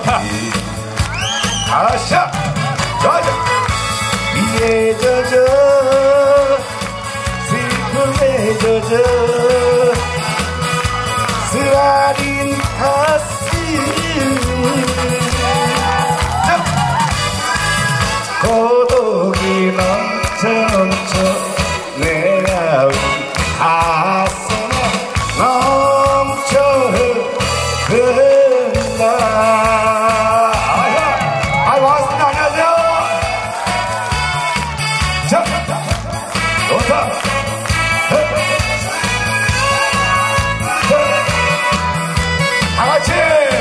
좋다. 아샤 좋아. 비에 젖어 슬픔에 젖어 쓰라린 가슴 고독이 넘쳐 내 가슴에 넘쳐 흐른다. 아이고 반갑습니다. 안녕하세요. 자 좋다. 다같이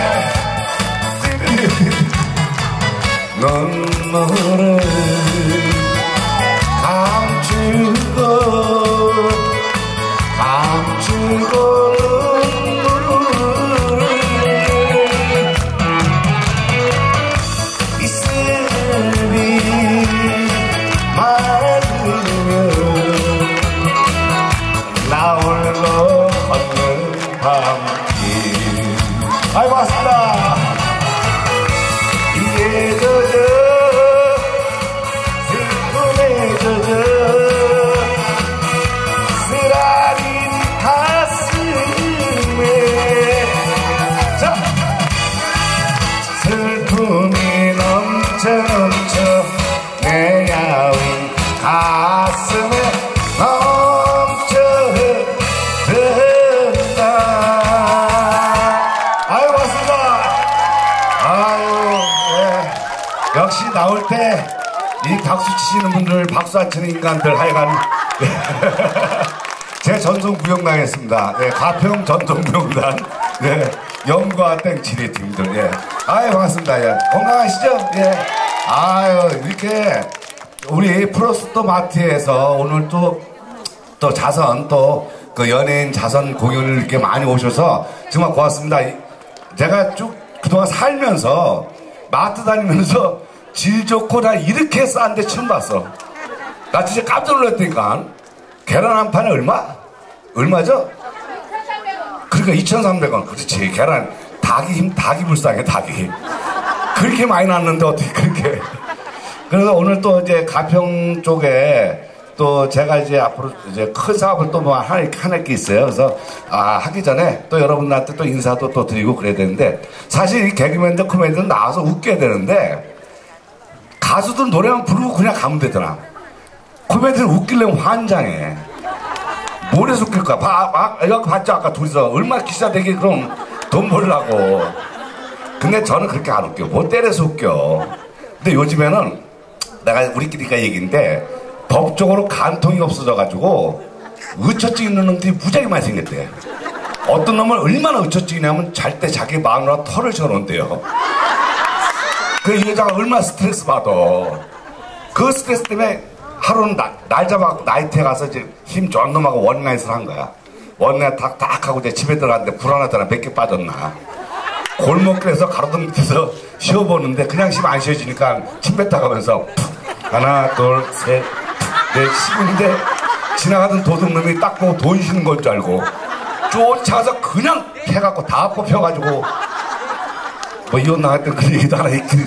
넌 너를 감추고 이슬비 맑으며 나 홀로 걷는 밤길. 아이고 왔습니다. 비에 젖어 슬픔에 젖어 쓰라린 가슴에 자 슬픔이 넘쳐 내 야윈 가슴에 넘쳐 흐른다. 아유 맞습니다. 아유 네. 역시 나올 때 이 박수 치시는 분들, 박수 안 치는 인간들 하여간 제 전송 구역당했습니다. 네, 가평 전송 구역단 네, 영과 땡치리 팀들. 예. 아유 반갑습니다. 예. 건강하시죠? 예. 아유 이렇게 우리 프로스토 마트에서 오늘 또 자선 그 연예인 자선 공연을 이렇게 많이 오셔서 정말 고맙습니다. 제가 쭉 그동안 살면서 마트 다니면서 질 좋고 나 이렇게 싼데 처음 봤어. 나 진짜 깜짝 놀랐다니까. 계란 한 판에 얼마죠? 2,300원. 그러니까 2,300원. 그렇지. 계란 닭이 불쌍해. 닭이 그렇게 많이 났는데 어떻게 그렇게. 그래서 오늘 또 이제 가평 쪽에 또 제가 이제 앞으로 이제 큰 사업을 또 뭐 하나 게 있어요. 그래서 하기 전에 또 여러분들한테 또 인사도 또 드리고 그래야 되는데, 사실 이 개그맨들 코미디들 나와서 웃겨야 되는데 가수들 노래만 부르고 그냥 가면 되더라. 코미디들 웃기려면 환장해. 뭘 해서 웃길까? 여기 봤죠? 아까 둘이서 얼마나 기사 되게 그럼 돈 벌라고. 근데 저는 그렇게 안 웃겨. 뭐 때려서 웃겨. 근데 요즘에는 내가 우리끼리가 얘기인데 법적으로 간통이 없어져가지고 의처증 있는 놈들이 무지하게 많이 생겼대. 어떤 놈은 얼마나 의처증이냐면 잘 때 자기 마누라 털을 쳐놓은대요. 그 여자가 얼마나 스트레스 받아. 그 스트레스 때문에 하루는 날 잡아갖고 나이트에 가서 이제 힘 좋은 놈하고 원나잇을 한 거야. 원나잇 딱 하고 이제 집에 들어갔는데 불안하잖아. 몇 개 빠졌나. 골목길에서 가로등 밑에서 쉬어보는데 그냥 쉬면 안 쉬어지니까 침 뱉어가면서 하나 둘 셋 넷 쉬는데 지나가던 도둑놈이 딱 보고 돈 쉬는 건 줄 알고 쫓아가서 그냥 해갖고 다 뽑혀가지고 뭐 이혼 나갔던 그런 얘기도 하나 있긴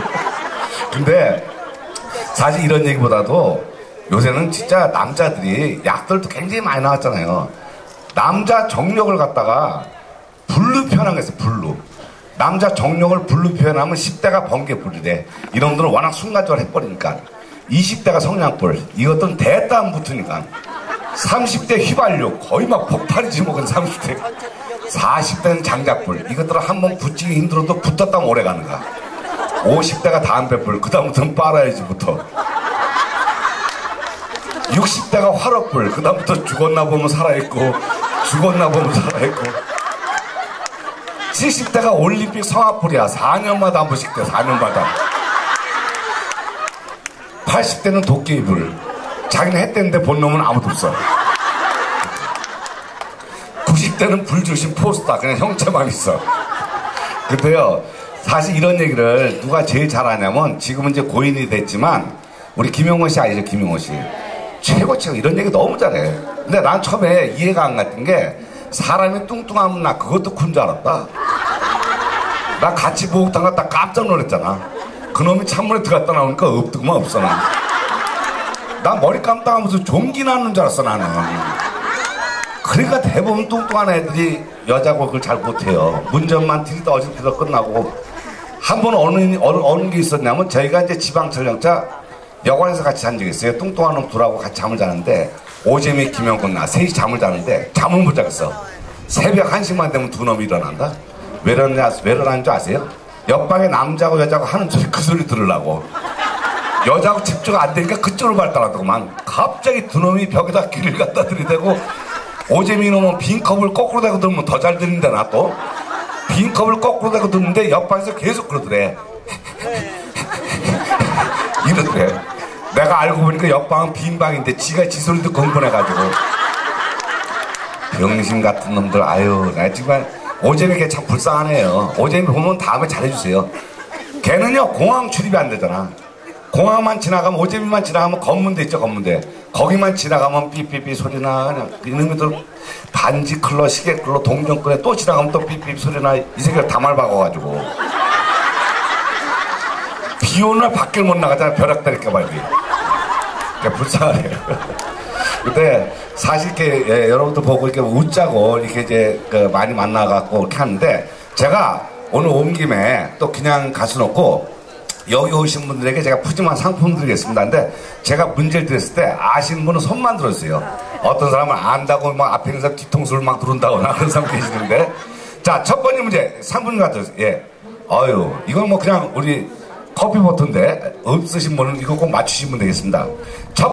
근데 사실 이런 얘기보다도 요새는 진짜 남자들이 약들도 굉장히 많이 나왔잖아요. 남자 정력을 갖다가 불로 표현한 게 있어요. 불로. 남자 정력을 불로 표현하면 10대가 번개불이래. 이놈들은 워낙 순간적으로 해버리니까. 20대가 성냥불. 이것들은 대따 안 붙으니까. 30대 휘발유. 거의 막 폭발이지 뭐. 30대. 40대는 장작불. 이것들은 한번 붙이기 힘들어도 붙었다면 오래 가는 거야. 50대가 담배불. 그 다음부터는 빨아야지부터. 60대가 화롯불. 그 다음부터 죽었나 보면 살아있고 죽었나 보면 살아있고. 70대가 올림픽 성악불이야. 4년마다 한 번씩 돼. 4년마다. 80대는 도깨비불. 자기는 했대는데 본 놈은 아무도 없어. 90대는 불조심 포스타. 그냥 형체만 있어. 근데요, 사실 이런 얘기를 누가 제일 잘하냐면, 지금은 이제 고인이 됐지만 우리 김용호 씨 아니죠? 김용호 씨 최고 이런 얘기 너무 잘해. 근데 난 처음에 이해가 안 갔던 게, 사람이 뚱뚱하면 나 그것도 큰 줄 알았다. 나 같이 목욕탕 갔다 깜짝 놀랐잖아. 그놈이 찬물에 들어갔다 나오니까 없더구만 없어 나 머리 감당하면서 종기 나는 줄 알았어 나는. 그러니까 대부분 뚱뚱한 애들이 여자고 그걸 잘 못해요. 문전만 들이다 어지럽다 끝나고. 한 번 어느 게 있었냐면 저희가 이제 지방철령차 여관에서 같이 잔 적이 있어요. 뚱뚱한 놈 둘하고 같이 잠을 자는데 오재미 김영건 나 셋이 잠을 자는데 잠을 못 자겠어. 새벽 1시만 되면 두 놈이 일어난다. 왜 일어나는 줄 아세요? 옆방에 남자고 여자고 하는 소리 그 소리 들으려고. 여자하고 집중 안 되니까 그쪽으로 발달하더구만. 갑자기 두 놈이 벽에다 귀를 갖다 들이대고 오재미 놈은 빈 컵을 거꾸로 대고 들으면 더 잘 들린다. 나 또 빈 컵을 거꾸로 대고 듣는데 옆방에서 계속 그러더래. 이러더래. 내가 알고 보니까 옆방은 빈 방인데 지가 지 소리 듣고 흥분해가지고. 병신 같은 놈들. 아유 나 정말 오재미 걔 참 불쌍하네요. 오재미 보면 다음에 잘해주세요. 걔는요 공항 출입이 안 되잖아. 공항만 지나가면 오재미만 지나가면 검문대 있죠. 검문대 거기만 지나가면 삐삐삐 소리나. 그냥 이놈들 반지 클러 시계 클러 동전 클러 또 지나가면 또 삐삐 소리나. 이 새끼가 다 말박아가지고 비 오는 날 밖에 못 나가잖아. 벼락 때릴까 말이. 그러니까 불쌍하네요. 근데 사실 이렇게 예, 여러분들 보고 이렇게 웃자고 이렇게 이제 많이 만나갖고 이렇게 하는데 제가 오늘 온 김에 또 그냥 갈 수는 없고 여기 오신 분들에게 제가 푸짐한 상품 드리겠습니다. 근데 제가 문제를 드렸을 때 아시는 분은 손만 들어주세요. 어떤 사람은 안다고 막 앞에 있는 사람 뒤통수를 막 누른다거나 그런 사람 계시는데. 자, 첫 번째 문제 상품 가져오세요. 예. 아유, 이건 뭐 그냥 우리 커피 버튼인데 없으신 분은 이거 꼭 맞추시면 되겠습니다.